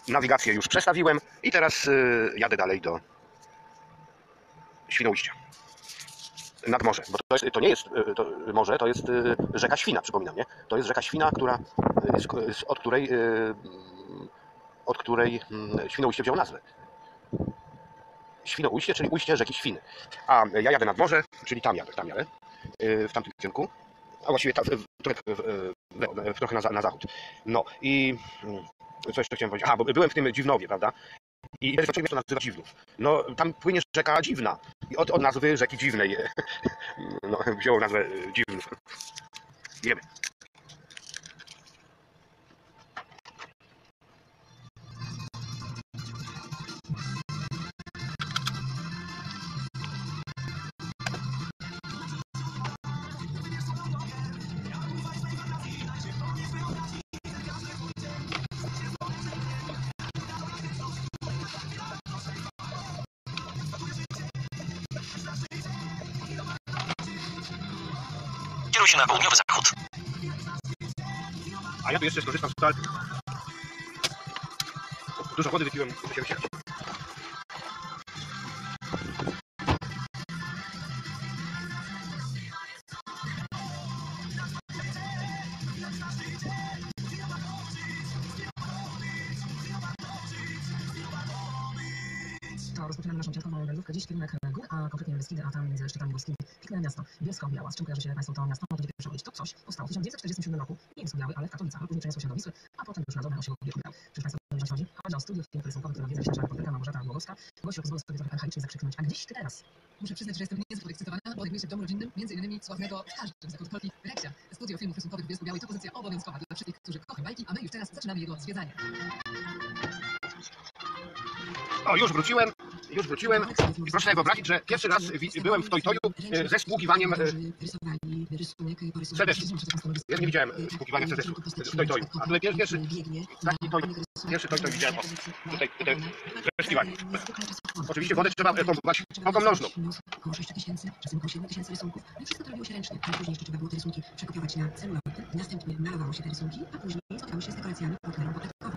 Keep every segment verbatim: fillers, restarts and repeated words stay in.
Nawigację już przestawiłem i teraz jadę dalej do Świnoujścia. Nad morze, bo to, jest, to nie jest to morze, to jest rzeka Świna, przypominam, nie? To jest rzeka Świna, która, od której, od której Świnoujście wziął nazwę. Świnoujście, czyli ujście rzeki Świny. A ja jadę nad morze, czyli tam jadę, tam jadę, w tamtym kierunku, a właściwie tam, trochę, trochę na, na zachód. No i co jeszcze chciałem powiedzieć? Aha, bo byłem w tym Dziwnowie, prawda? I zacząłem to nazywa Dziwnów. No, tam płynie rzeka Dziwna. I od, od nazwy rzeki Dziwnej no, wzięło nazwę Dziwnów. Jemy. Kieruj się na południowy zachód. A ja tu jeszcze skorzystam z toalety. Dużo wody wypiłem, muszę się wycierać. To rozpoczynamy naszą ciągłą wędrówkę. Dziś kierunek gór, a konkretnie Beskidy, a tam między szczytami górskimi piękne miasto Bielsko-Biała. Z czym kojarzy się Państwu to miasto? Możecie pierwsze powiedzieć. To coś powstało w tysiąc dziewięćset czterdziestym siódmym roku. Nie Bielsko-Biały, ale w Katowicach. Później przeniosło się do Wisły, a potem już na dole osiedlu Bielsko-Biały. Czy Państwo wiedzą, o co chodzi? Chodzi o studiów filmów rysunkowych, które wiedza dzisiejsza reporterka Małgorzata Głogowska. Gosiu, pozwolę sobie trochę archaicznie zakrzyknąć. A gdzieś ty teraz? Muszę przyznać, że jestem niezwykle podekscytowana, bo odnajduję się w domu rodzinnym, między innymi sławnego w każdym zakątku Polski Reksia. Studio filmów rysunkowych w Bielsku-Białej to pozycja obowiązkowa dla wszystkich, którzy kochają bajki, a my już teraz zaczynamy jego zwiedzanie. O, już wróciłem, już wróciłem. I proszę sobie wyobrazić, że pierwszy raz byłem w Tojtoju ze spłukiwaniem sedesu. Ja nie widziałem spłukiwania sedesu w Tojtoju. A tutaj pierwszy, pierwszy taki toj, pierwszy Tojtoj widziałem. O, tutaj, tutaj, spłukiwanie. Oczywiście wodę trzeba pompować wodą nożną. Około sześć tysięcy, czasem około siedem tysięcy rysunków. No i wszystko to robiło się ręcznie. A później jeszcze trzeba było te rysunki przekopiować na celuloidy. Następnie malowało się te rysunki, a później spotkało się z dekoracjami papierą pokładkową.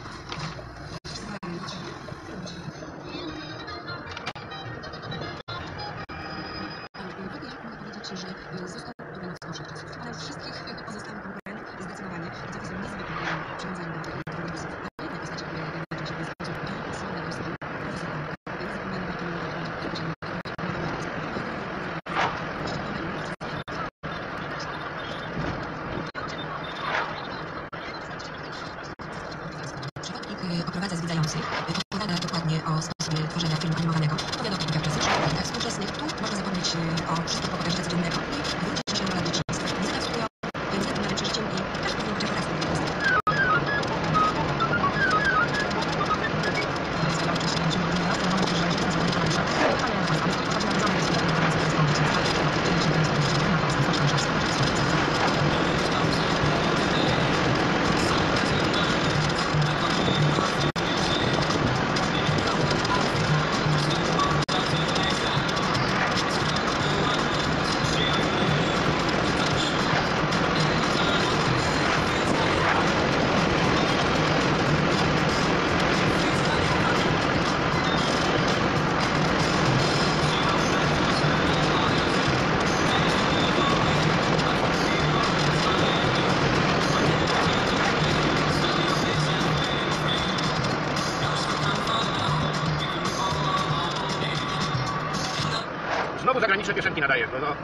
Że został dodany w naszych czasów, ale wszystkich pozostałych konkurentów zdecydowanie i to są niezwykle przywiązani do tego telewizu. A jedna postać, która najczęściej jest to Sławek Gorski, profesor Anka. Ja nie zapomniałem Bartolomeu, żeby się Przewodnik oprowadza zwiedzających, opowiada dokładnie o sposobie tworzenia filmu animowanego, opowiada o technikach klasycznych, technikach współczesnych. Tu można zapomnieć o wszystkich pokażach codziennego i wrócić się do dzieciństwa. Wizyta w studio, wizyta na ręczy i też powinien chociaż raz na tym Znowu zagraniczne piosenki nadaję. No, no.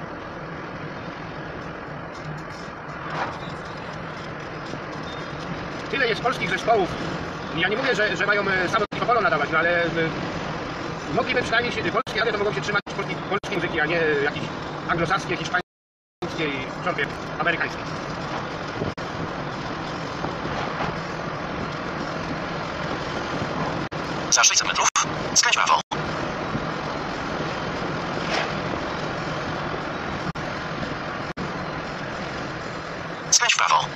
Tyle jest polskich zespołów. Ja nie mówię, że, że mają samo Polo nadawać, no ale mogliby przynajmniej się, polskie radia to mogą się trzymać polskiej, polskiej muzyki, a nie jakieś anglosaskie, hiszpańskie i czorpie amerykańskie. Za sześćset metrów skręć prawo. Skręć w prawo.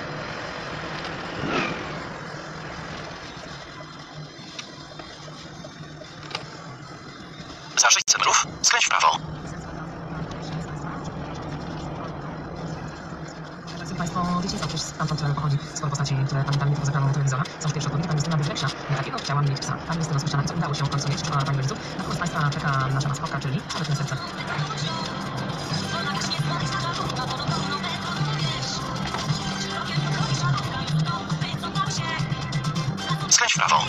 Za sześćset metrów skręć w prawo. Państwo Świecica też stamtąd pochodzi sporo postaci, które pamiętamy tylko z ekranu telewizora. Są pierwsze odpowiedzi, tam jest Justyna Bierzeksia. Takiego chciałam mieć psa. Tam jest rozpoczynane, co udało się w końcu mieć, a pani rodziców. Natomiast Państwa czeka nasza maskotka, czyli szaleczne serce. Skręć w prawo.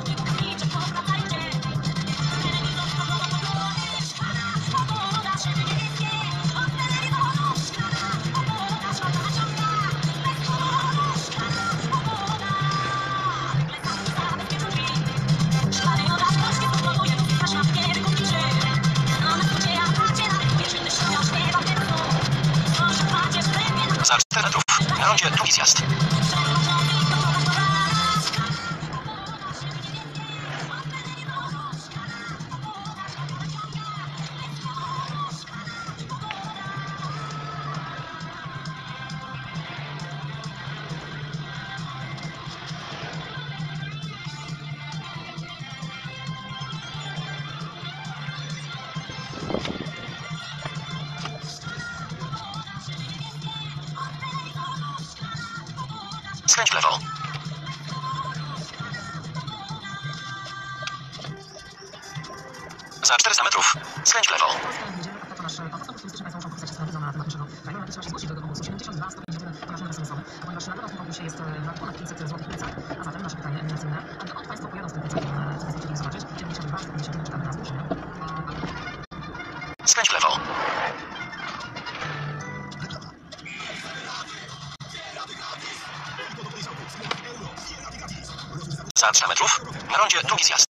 Za cztery metrów. Na rondzie drugi zjazd. Skręć w lewo. Za czterysta metrów. Skręć w lewo. To nasz pasaport turystyczny, Państwo muszą podpisać się z nowizną na temat naszego kraju. Nawet trzeba się zgłosić do konkursu. siedemdziesiąt dwa stopnie będziemy to nasz numer esemensowy, a ponieważ nagroda w tym konkursie jest na ponad pięćset złotych plecak, a zatem nasze pytanie eliminacyjne. A dokąd Państwo pojadą z tym plecakiem? Co Państwo chcieli zobaczyć? siedemdziesiąt dwa stopnie będziemy czekamy na zgłoszenie. Skręć w lewo. Za trzysta metrów. Na rondzie drugi zjazd.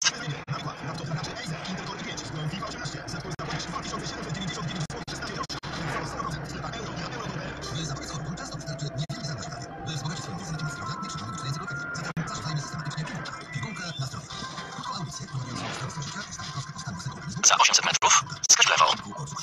Za osiemset metrów. Skręć w lewo.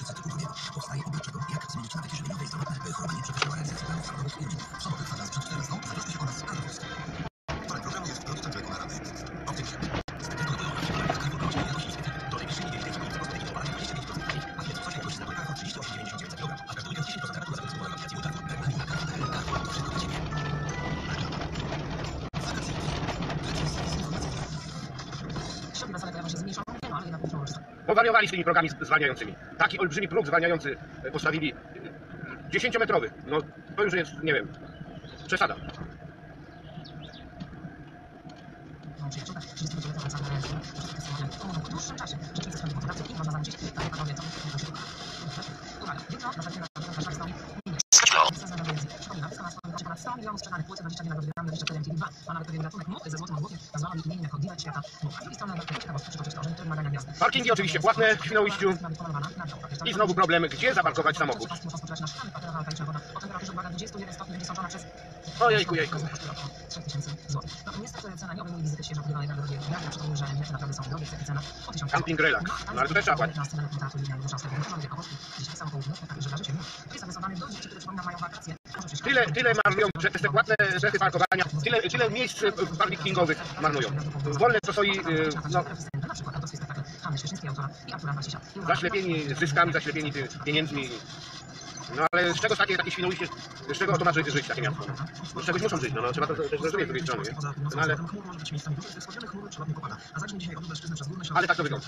Powariowali z tymi progami zwalniającymi. Taki olbrzymi próg zwalniający postawili dziesięciometrowy. No to już jest, nie wiem, przesada. sto milionów sprzedanych płyt, dwadzieścia dwie nagrody Grammy, dwadzieścia cztery M T V dwa, a nawet pewien ratunek młody ze złotym odwłokiem nazwała mi imieniem jako Diva Świata. No, a z drugiej strony warto ciekawostki przytoczyć to, że niektóre nagrania gwiazdy. Parkingi oczywiście płatne w Świnoujściu. I znowu problem, gdzie zaparkować samochód. O temperaturze uwaga dwadzieścia jeden stopni będzie sączona przez... Ojejku, jejku. trzy tysiące złotych. No niestety cena nie obejmuje wizyty świeżo odbywanej na drogie gwiazdy. Przypomnę, że bilety naprawdę są drogie, i cena po tysiąc. Camping relax. No ale to też trzeba płacić. Tyle, tyle marnują przez te płatne cechy parkowania, tyle, tyle miejsc parkingowych marnują. Wolne to stoi, no, zaślepieni zyskami, zaślepieni pieniędzmi. No ale z czego takie, takie Świnoujście, z czego to ma żyć, żyć takie miasto? No, z czegoś muszą żyć, no, no trzeba to też zrozumieć z drugiej strony, nie? No, ale... ale tak to wygląda.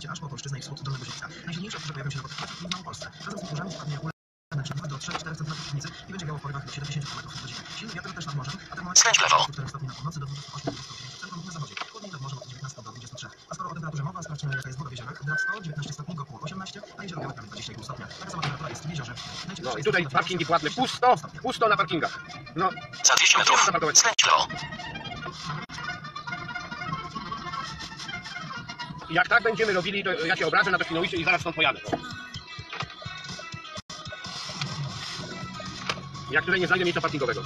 Skręć w lewo. A skoro o temperaturze mowa, sprawdźmy jaka jest woda w jeziorach. Drawsko dziewiętnaście stopni, Gopuł osiemnaście, a jezioro Białe dwadzieścia jeden stopnia. Taka sama temperatura jest w jeziorze. No i tutaj parkingi płatne, pusto, pusto na parkingach. No, za dwieście metrów. Skręć w lewo. Jak tak będziemy robili, to ja się obrażę na to Świnoujście i zaraz stąd pojadę. Jak tutaj nie znajdę miejsca parkingowego.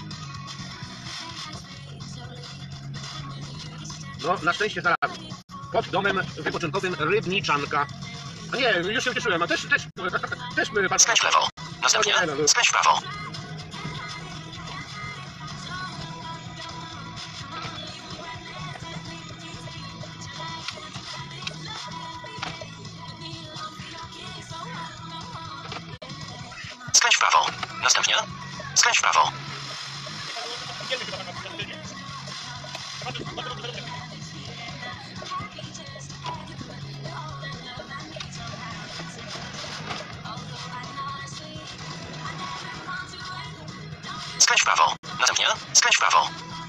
No, na szczęście znalazłem. Pod domem wypoczynkowym Rybniczanka. A nie, już się ucieszyłem, a też, też, też... Skręć w lewo. Następnie skręć w prawo. Skręć w prawo. Następnie skręć w prawo. Skręć w prawo. Następnie skręć w prawo.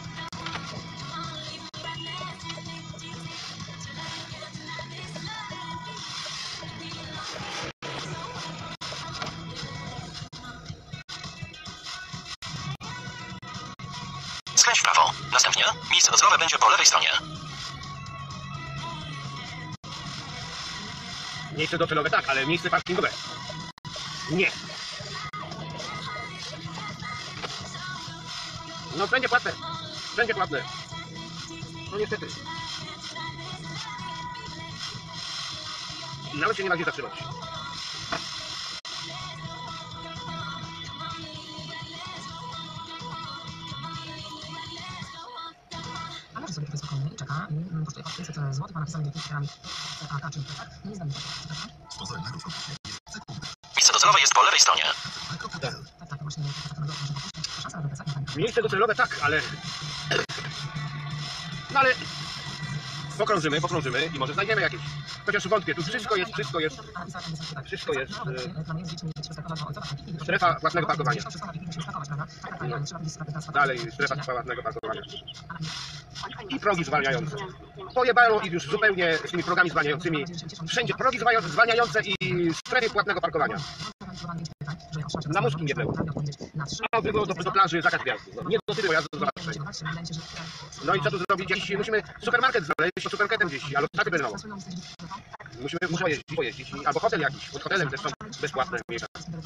Skręć w prawo. Następnie miejsce docelowe będzie po lewej stronie. Miejsce docelowe tak, ale miejsce parkingowe nie. No wszędzie płatne. Wszędzie płatne. No niestety. Nawet się nie ma gdzie zatrzymać. A może sobie tutaj spokojnie i czeka i kosztuje pięćset złotych, ma napisane literami C A K, czyli plecak. Nie znam tego. Miejsce docelowe jest po lewej stronie. Tak, tak, to właśnie szansa na plecak. Miejsce docelowe tak, ale... No ale... Pokrążymy, pokrążymy i może znajdziemy jakieś. Chociaż wątpię, tu wszystko jest, wszystko jest... Wszystko jest... e, Strefa płatnego parkowania. Dalej, strefa płatnego parkowania. I progi zwalniające. Pojebało ich już zupełnie z tymi progami zwalniającymi. Wszędzie progi zwalniające i strefy płatnego parkowania. Na mózg nie było. A było do, do plaży zakaz gwiazdy. No, nie dotyczy pojazdu zobaczenia. No i co tu zrobić? Jakiś, musimy supermarket znaleźć, supermarketem gdzieś, albo staty benzynową. Musimy, musimy pojeździć, pojeździć. Albo hotel jakiś. Pod hotelem też są bezpłatne miejsca.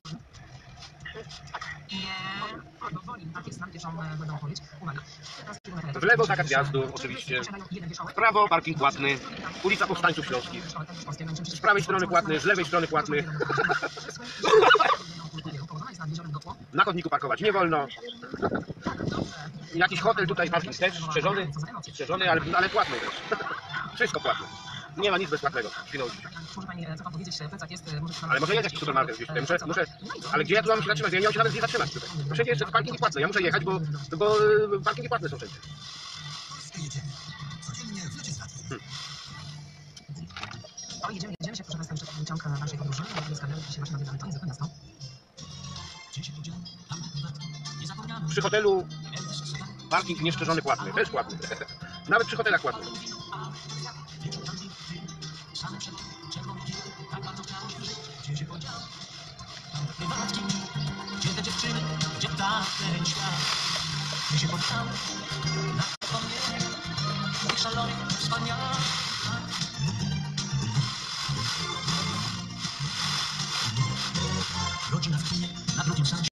W lewo zakaz wjazdu, oczywiście. W prawo parking płatny. Ulica Powstańców Śląskich. Z prawej strony płatny, z lewej strony płatny. Na chodniku parkować nie wolno. Jakiś hotel tutaj, parking też strzeżony, strzeżony, ale, ale płatny też. Wszystko płatne. Nie ma nic bezpłatnego. Ale może jest jakiś supermarket gdzieś tutaj. Muszę, muszę, ale gdzie ja tu mam się zatrzymać? Ja nie mam się nawet gdzie zatrzymać tutaj. Przecież jeszcze parkingi płatne. Ja muszę jechać, bo, bo parkingi płatne są wszędzie. Hmm. O, jedziemy, jedziemy się, proszę Państwa, jeszcze ciąg naszej podróży. Zostawiamy się właśnie na Wiedzy, to jest miasto. Przy hotelu parking nieszczerzony płatny. Też płatny. Nawet przy hotelach płatny. Gdzie te dziewczyny, gdzie ten świat? My się poddamy na wspomnienie tych szalonych, wspaniałych lat. Godzina w kinie, na drugim seansie.